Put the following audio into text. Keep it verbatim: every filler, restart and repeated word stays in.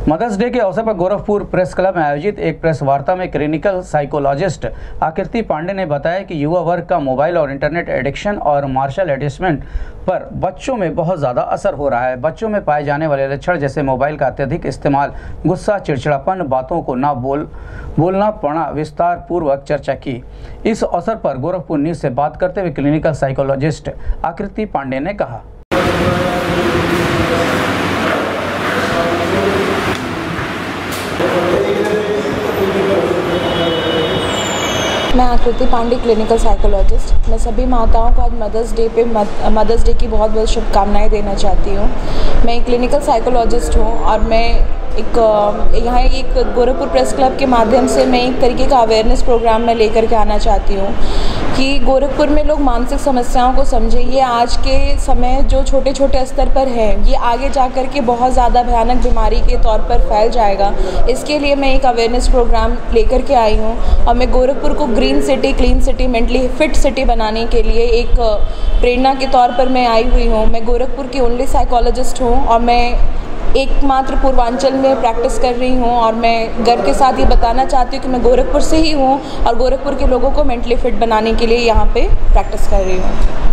Mother's day के अवसर पर गोरखपुर प्रेस क्लब में आयोजित एक प्रेस वार्ता में क्लिनिकल साइकोलॉजिस्ट आकृति पांडे ने बताया कि युवा वर्ग का मोबाइल और इंटरनेट एडिक्शन और मार्शल एडजस्टमेंट पर बच्चों में बहुत ज़्यादा असर हो रहा है। बच्चों में पाए जाने वाले लक्षण जैसे मोबाइल का अत्यधिक इस्तेमाल, गुस्सा, चिड़चिड़ापन, बातों को ना बोल बोलना पड़ना विस्तार पूर्वक चर्चा की। इस अवसर पर गोरखपुर न्यूज़ से बात करते हुए क्लिनिकल साइकोलॉजिस्ट आकृति पांडे ने कहा, मैं आकृति पांडे, क्लिनिकल साइकोलॉजिस्ट। मैं सभी माताओं को आज मदर्स डे पे मदर्स डे की बहुत बहुत शुभकामनाएं देना चाहती हूँ। मैं एक क्लिनिकल साइकोलॉजिस्ट हूँ और मैं एक यहाँ एक गोरखपुर प्रेस क्लब के माध्यम से मैं एक तरीके का अवेयरनेस प्रोग्राम में लेकर के आना चाहती हूँ कि गोरखपुर में लोग मानसिक समस्याओं को समझें। ये आज के समय जो छोटे छोटे स्तर पर है, ये आगे जा कर के बहुत ज़्यादा भयानक बीमारी के तौर पर फैल जाएगा। इसके लिए मैं एक अवेयरनेस प्रोग्राम लेकर के आई हूँ और मैं गोरखपुर को green city, clean city, mentally fit city बनाने के लिए एक प्रेरणा के तौर पर मैं आई हुई हूँ। मैं गोरखपुर की ओनली साइकोलॉजिस्ट हूँ और मैं एकमात्र पूर्वांचल में प्रैक्टिस कर रही हूँ और मैं गर्व के साथ ये बताना चाहती हूँ कि मैं गोरखपुर से ही हूँ और गोरखपुर के लोगों को मेंटली फिट बनाने के लिए यहाँ पे प्रैक्टिस कर रही हूँ।